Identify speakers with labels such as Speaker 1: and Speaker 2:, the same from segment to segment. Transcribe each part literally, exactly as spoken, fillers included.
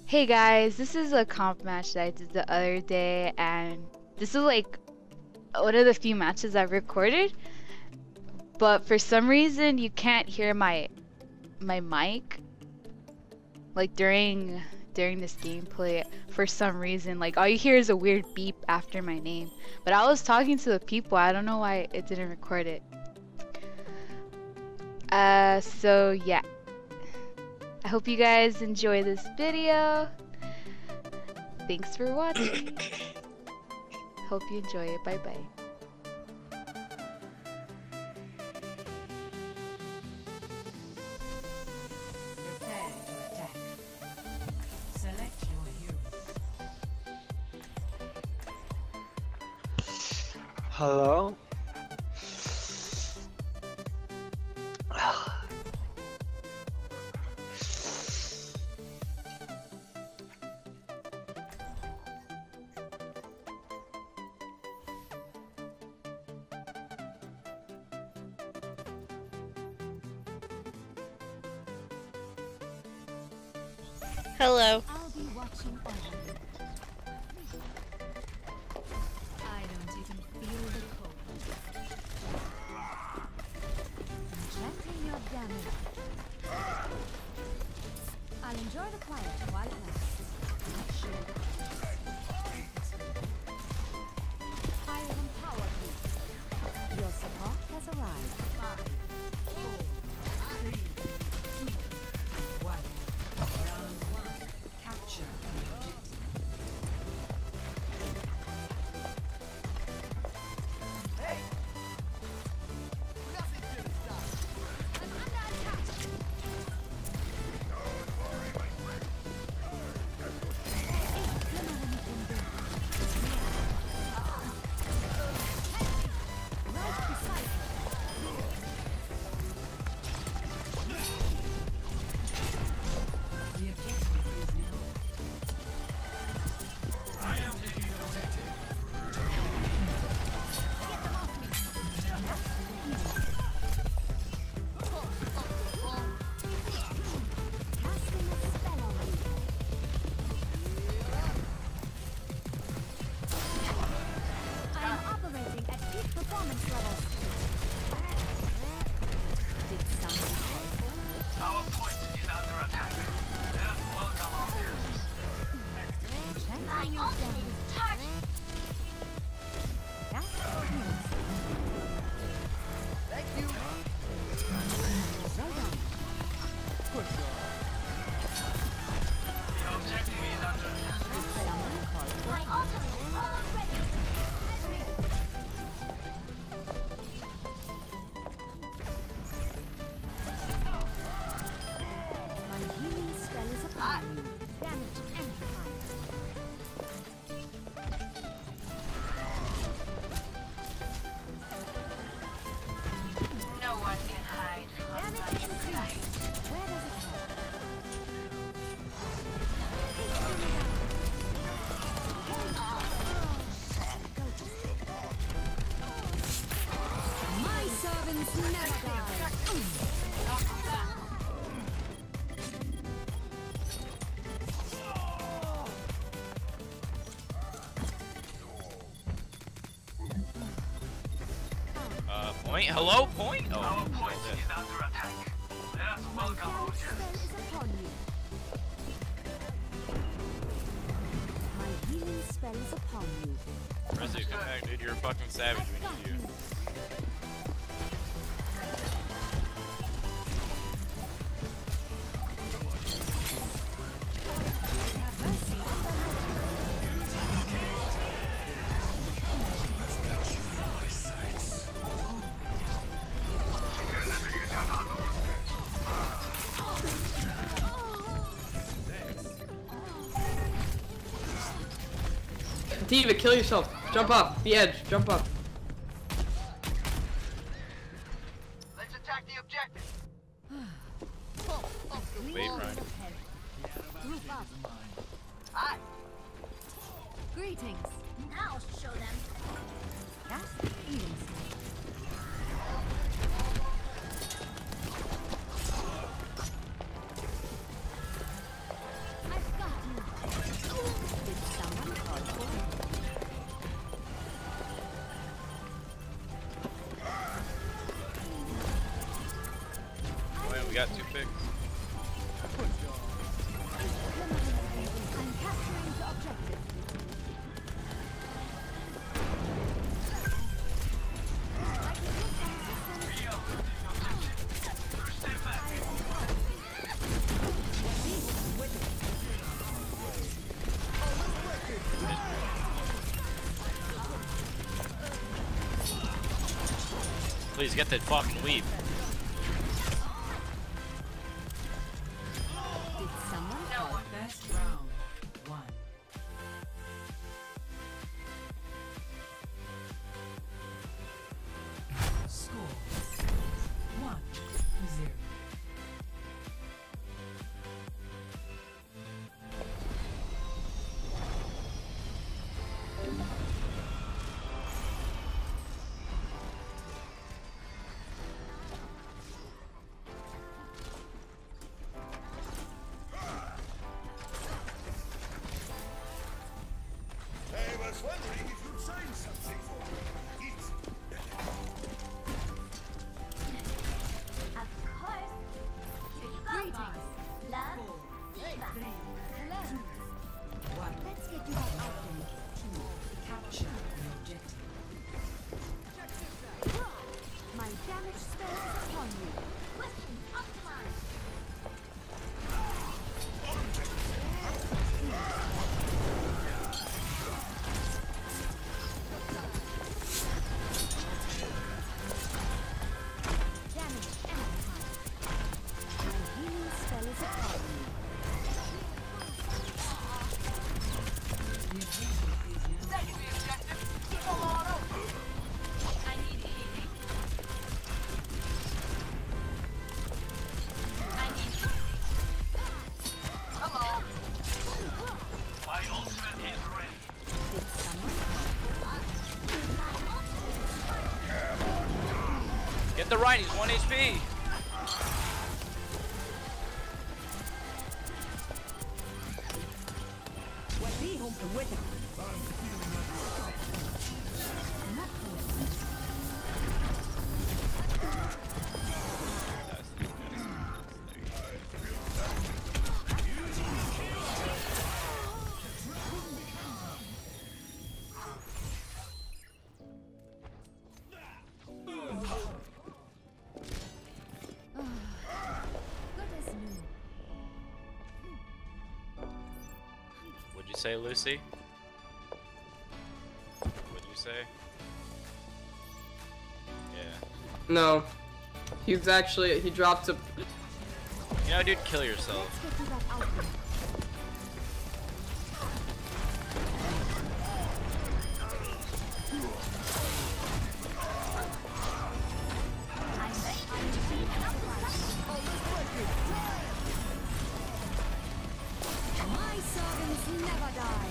Speaker 1: Hey guys, this is a comp match that I did the other day, and this is like one of the few matches I've recorded, but for some reason you can't hear my my mic like during during this gameplay. For some reason, like all you hear is a weird beep after my name, but I was talking to the people. I don't know why it didn't record it. Uh so yeah, I hope you guys enjoy this video. Thanks for watching. Hope you enjoy it. Bye bye.
Speaker 2: Prepare to attack. Select your hero.
Speaker 3: Hello?
Speaker 4: Hello.
Speaker 5: I'll be watching over you. I don't even feel the cold. Injecting your damage. I'll enjoy the quiet while it lasts. Not sure. I will empower you. Your support has arrived.
Speaker 2: Five, four, three, two, one. Round one. Capture the objective. The objective is now. I am taking the objective.
Speaker 5: Casting a spell on you. I am operating at peak performance levels. Did something helpful?
Speaker 6: Our point is under attack. Let us welcome our heroes.
Speaker 5: Injecting your damage. That's good news.
Speaker 6: Thank you.
Speaker 5: Well done.
Speaker 6: The objective is under attack.
Speaker 5: Someone called for
Speaker 6: My ultimate is already.
Speaker 5: My healing spell is upon you. Damage amplified.
Speaker 6: No one can hide from
Speaker 5: Damage
Speaker 6: my
Speaker 5: increased.
Speaker 6: sight.
Speaker 5: Where does it help? My servants never die.
Speaker 7: Uh, point? Hello? Point? Oh,
Speaker 6: Our point
Speaker 7: okay.
Speaker 6: is under attack. Let us welcome our
Speaker 5: Damage spell
Speaker 6: heroes.
Speaker 5: is upon you. My healing spell is upon you.
Speaker 7: Resi, come back, dude. You're a fucking savage. We
Speaker 5: Got
Speaker 7: need you.
Speaker 5: you. Mercy
Speaker 8: Diva, kill yourself. Jump up. The edge. Jump up.
Speaker 6: Let's attack the objective.
Speaker 7: Wait, Ryan.
Speaker 5: ahead. Group up.
Speaker 6: Hi.
Speaker 5: Greetings.
Speaker 6: I'll show them.
Speaker 5: That's the healing spell. I've got you.
Speaker 7: got two picks.
Speaker 5: I'm capturing the objective. I can use some assistance.
Speaker 7: Please get that fucking weave.
Speaker 5: Did someone call?
Speaker 2: Best round. One. Score. One. Zero.
Speaker 3: I was wondering if you'd sign something for me. It's
Speaker 5: Of course. Greetings. Love.
Speaker 2: Three.
Speaker 5: Hello.
Speaker 2: One.
Speaker 5: Let's get you back out there.
Speaker 2: Two. Capture the objective.
Speaker 5: My damage spell is upon you. Weapon optimized. Damage amplified. My healing spell is upon you.
Speaker 2: The objective is now.
Speaker 5: I need healing. I need
Speaker 6: My ultimate is ready.
Speaker 5: Did someone?
Speaker 7: Get the right, he's one H P.
Speaker 5: Good as new.
Speaker 7: What'd you say, Lucy? What'd you say? Yeah.
Speaker 8: No. He's actually, he dropped a.
Speaker 7: You know, dude, kill yourself.
Speaker 5: Let's get you back out there. My servants never die.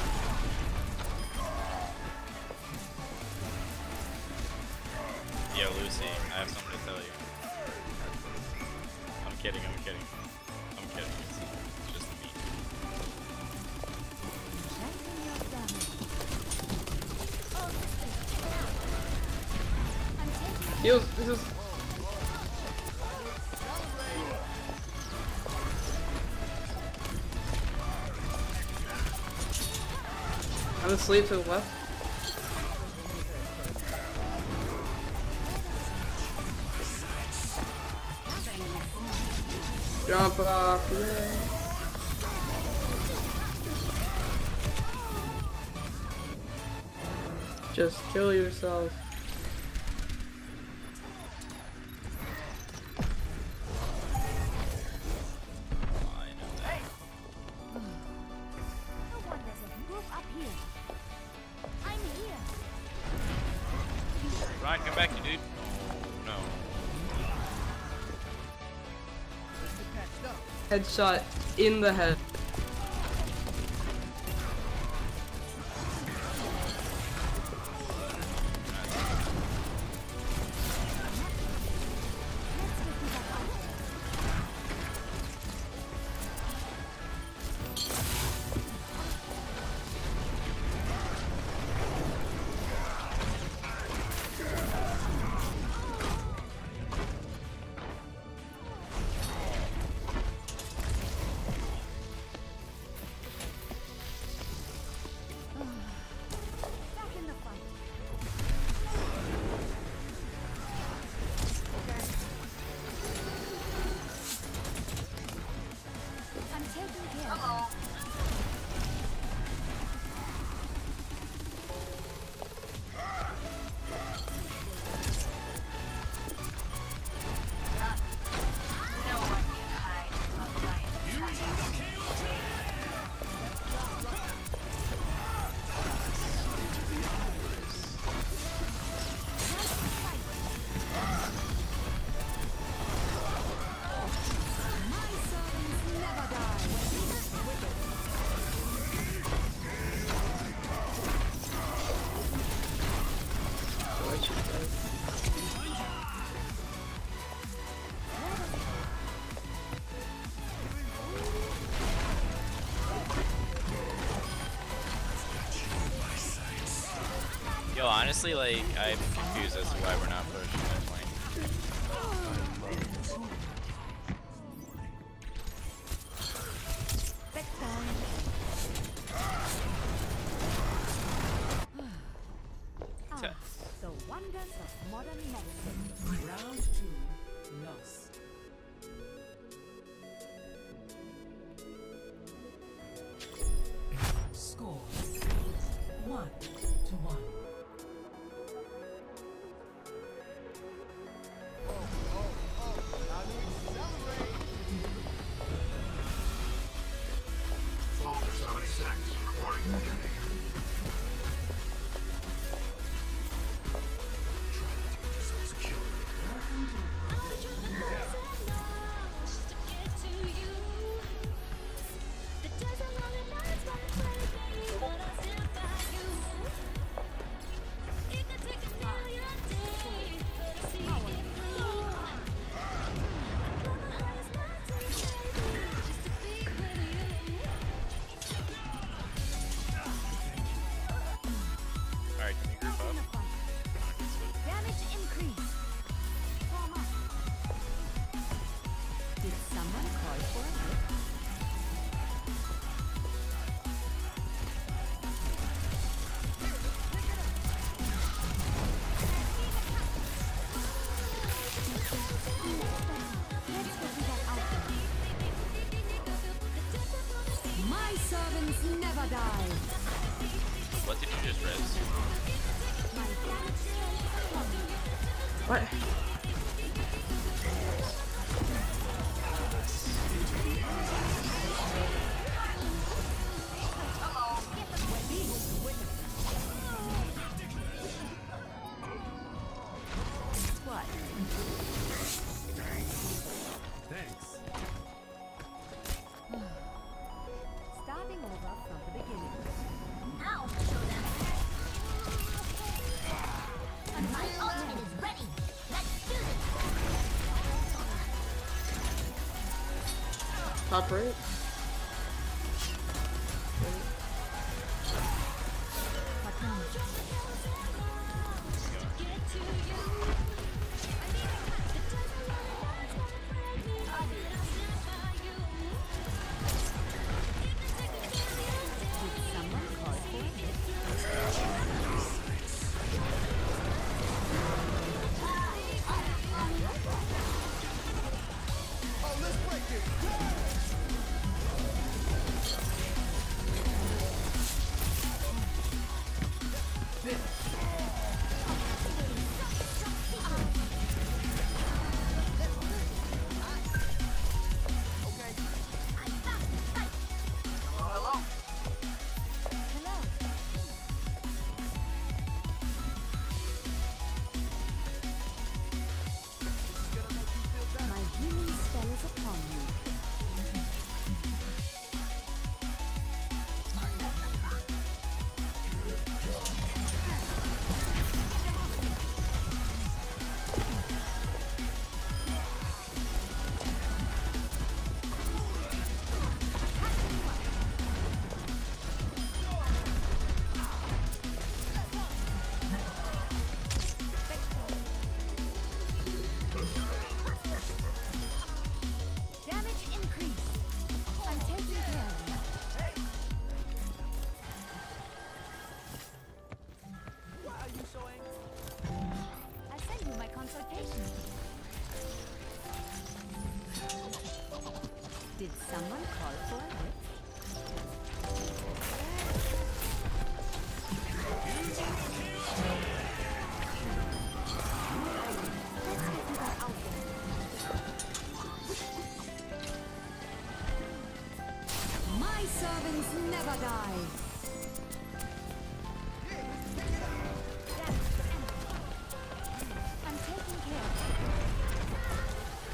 Speaker 7: Yo, Lucy, I have something to tell you. I'm kidding, I'm kidding. I'm kidding, it's, it's just me.
Speaker 5: Strengthen your damage. I'm taking
Speaker 8: He was, this is. I'm asleep to the left. Jump off, yeah. Just kill yourself.
Speaker 7: I know that.
Speaker 5: no one doesn't move up here. I'm here.
Speaker 7: Ryan, come back, you dude. Oh, no.
Speaker 8: Headshot in the head.
Speaker 7: Honestly, like, I'm confused as to why we're not pushing that lane.
Speaker 5: Ah, the wonders of modern medicine.
Speaker 2: Round two, lost. Score one to one.
Speaker 7: Alright, can you group up?
Speaker 5: Damage increase. Form up. Did someone call for it? Let's get that out there. My servants never die.
Speaker 7: What did you just res?
Speaker 5: My damage strength.
Speaker 8: What?
Speaker 5: What?
Speaker 3: Thanks.
Speaker 5: Starting over from the beginning.
Speaker 4: Now I'll show them. My ultimate is ready. Let's do this.
Speaker 8: Top right.
Speaker 5: Did someone call for it?
Speaker 3: Oh, let's break it.
Speaker 5: Hello. My healing spell is upon you. Damage increase. I'm taking care of you.
Speaker 3: Why are you so angry?
Speaker 5: I sent you my consultation. Did someone call for it? Let's get you that out there. My servants never die. I'm taking care of you.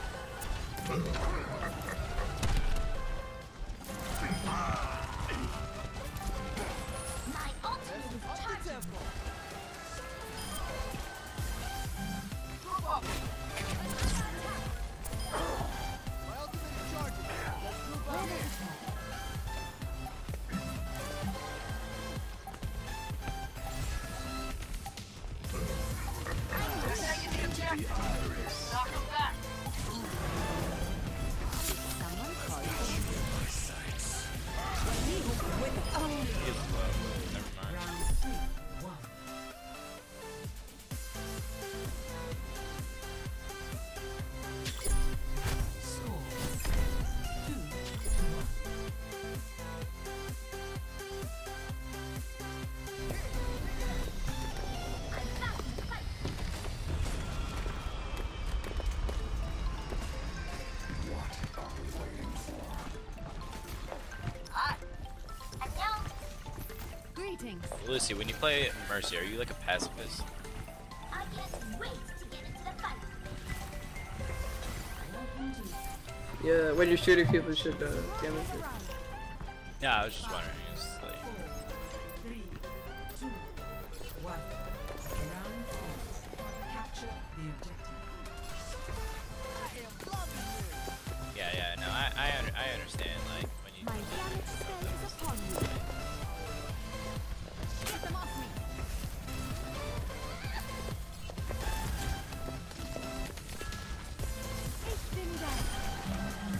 Speaker 4: My ultimate is charged.
Speaker 3: My ultimate is charging. Let's move on.
Speaker 5: Where is that? Greetings.
Speaker 7: Lucy, when you play Mercy, are you like a pacifist?
Speaker 4: I can't wait to get into the fight.
Speaker 8: Yeah, when you're shooting people, you should uh, damage it.
Speaker 7: Yeah, I was just wondering. It's like,
Speaker 2: Three, two, one. Round four. Capture the objective.
Speaker 7: yeah, yeah. No, I, I, under, I understand. Like when you.
Speaker 5: My damage spell is upon you. Get them off me. Ich bin da.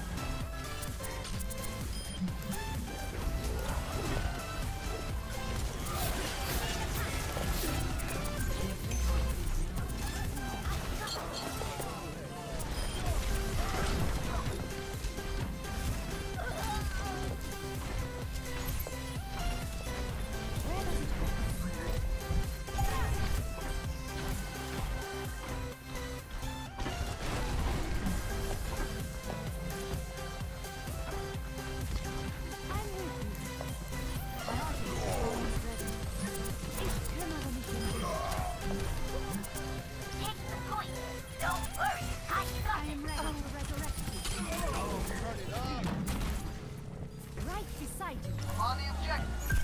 Speaker 4: Take the point. Don't worry, I got
Speaker 5: I
Speaker 4: it.
Speaker 5: am ready to resurrect you. Right beside you.
Speaker 6: On the objective.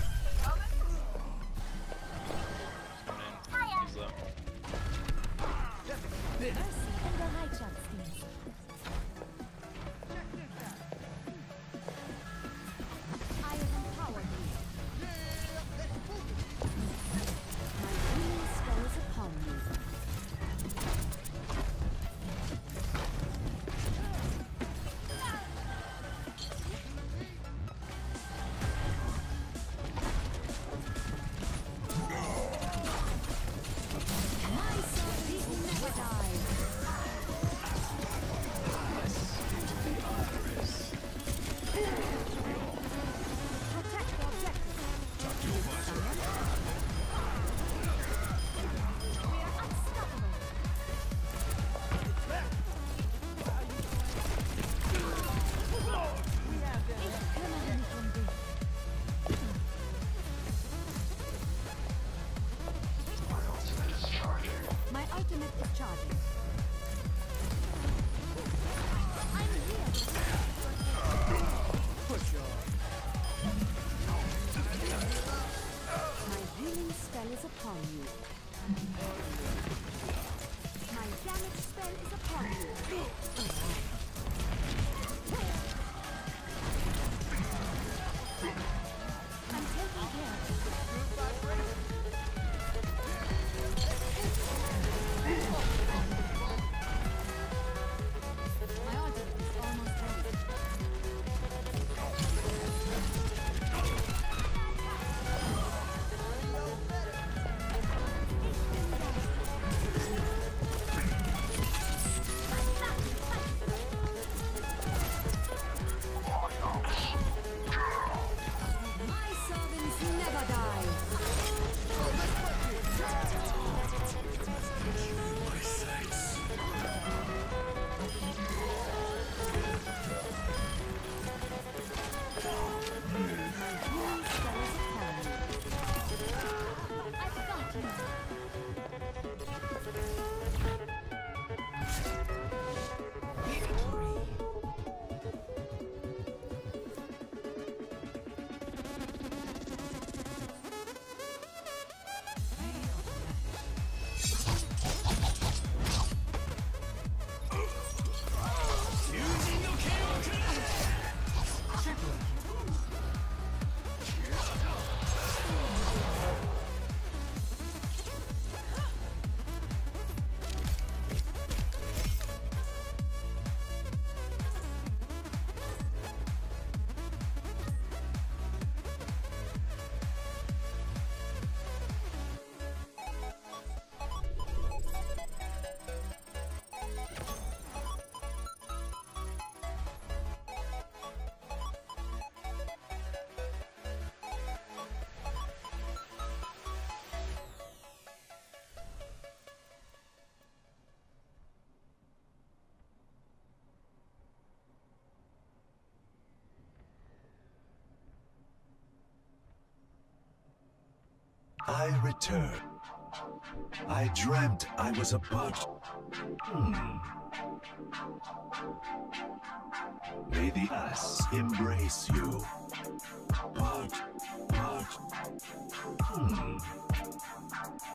Speaker 7: Coming in. He's low.
Speaker 5: Mercy and the high chance team. I have empowered you. My healing spell is upon you. My soul never dies. Protect the objective. We are unstoppable. Ich kümmere mich um dich. My ultimate is charging. I'm here. My healing spell is upon you. My damage spell is upon you. I'm taking care of you. My ultimate is almost ready. Ich bin da.
Speaker 3: I return. I dreamt I was a bud. Hmm. May the ass embrace you. Bud, bud. Hmm.